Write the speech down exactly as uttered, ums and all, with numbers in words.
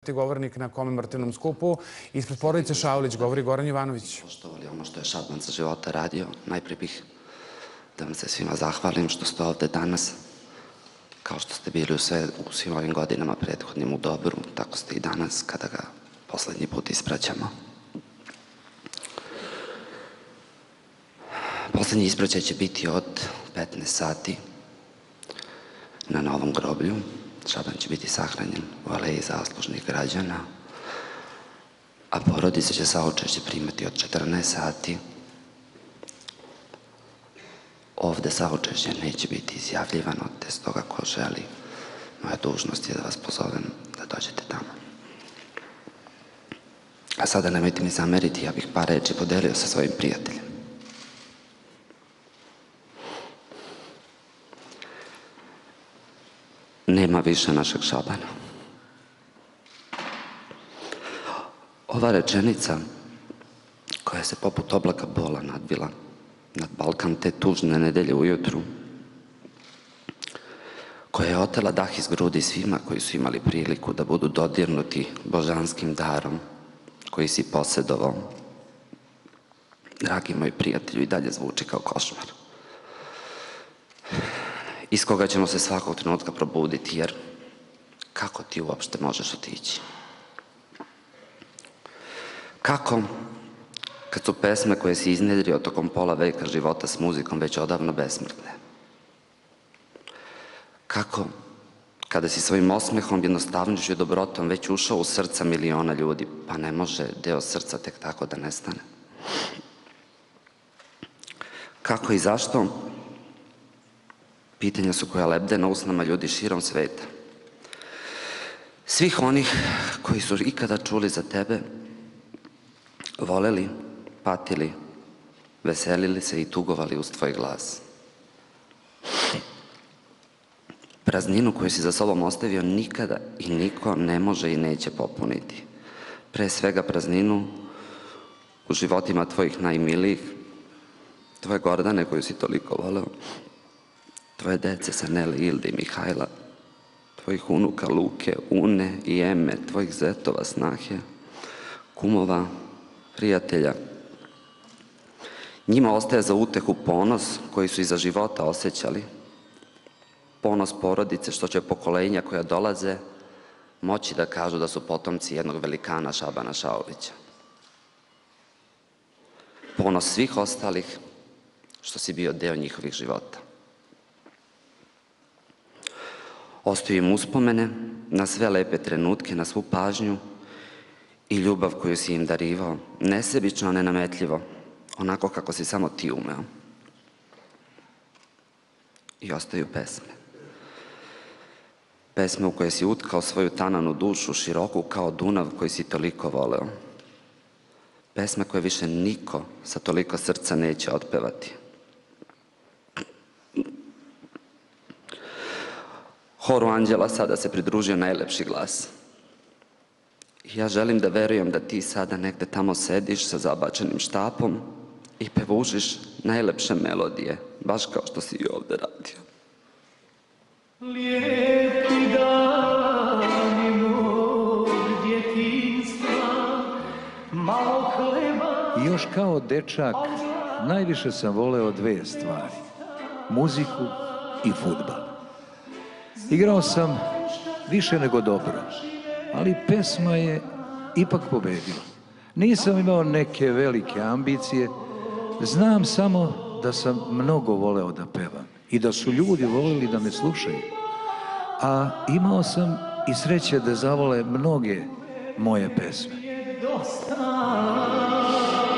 govornik na komemorativnom skupu. Ispred porodice Šaulić govori Goran Jovanović. Poštovali ono što je Šaban za života radio, najprije bih da vam se svima zahvalim što ste ovde danas. Kao što ste bili u, sve, u svim ovim godinama prethodnim u dobru, tako ste i danas kada ga poslednji put ispraćamo. Poslednji ispraćaj će biti od petnaest sati na Novom groblju. Šaban će biti sahranjen u Aleji zaslužnih građana, a porodica će saučešće primati od četrnaest sati. Ovde saučešće neće biti izjavljivano, te stoga ko želi, moja dužnost je da vas pozovem da dođete tamo. A sada nemojte mi zameriti, ja bih par reči podelio sa svojim prijateljem. Nema više našeg Šabana. Ova rečenica koja se poput oblaka bola nadvila nad Balkan te tužne nedelje ujutru, koja je otela dah iz grudi svima koji su imali priliku da budu dodirnuti božanskim darom koji si posedovao, dragi moj prijatelju, i dalje zvuči kao košmar, iz koga ćemo se svakog trenutka probuditi, jer kako ti uopšte možeš otići? Kako, kad su pesme koje si iznedrio tokom pola veka života s muzikom već odavno besmrtne? Kako, kada si svojim osmehom, jednostavnošću i dobrotom već ušao u srca miliona ljudi, pa ne može deo srca tek tako da nestane? Kako i zašto? Pitanja su koja lebde na usnama ljudi širom sveta. Svih onih koji su ikada čuli za tebe, voleli, patili, veselili se i tugovali uz tvoj glas. Prazninu koju si za sobom ostavio nikada i niko ne može i neće popuniti. Pre svega prazninu u životima tvojih najmilijih, tvoje Gordane koju si toliko voleo, tvoje dece Sanele, Ilde i Mihajla, tvojih unuka Luke, Une i Eme, tvojih zetova Snahe, kumova, prijatelja. Njima ostaje za utehu ponos koji su iza života osjećali, ponos porodice što će pokolenja koja dolaze moći da kažu da su potomci jednog velikana Šabana Šaulića. Ponos svih ostalih što si bio deo njihovih života. Ostaju im uspomene na sve lepe trenutke, na svu pažnju i ljubav koju si im darivao, nesebično, nenametljivo, onako kako si samo ti umeo. I ostaju pesme. Pesme u koje si utkao svoju tananu dušu, široku kao Dunav koji si toliko voleo. Pesme koje više niko sa toliko srca neće otpevati. Horu anđela sada se pridružio najlepši glas. Ja želim da verujem da ti sada negde tamo sediš sa zabačenim štapom i pevužiš najlepše melodije, baš kao što si i ovde radio. Lijepi dani mog djetinjstva, malo hleba... I još kao dečak najviše sam voleo dve stvari. Muziku i fudbal. Igrao sam više nego dobro, ali pesma je ipak pobedila. Nisam imao neke velike ambicije, znam samo da sam mnogo voleo da pevam i da su ljudi voleli da me slušaju. A imao sam i sreće da zavole mnoge moje pesme.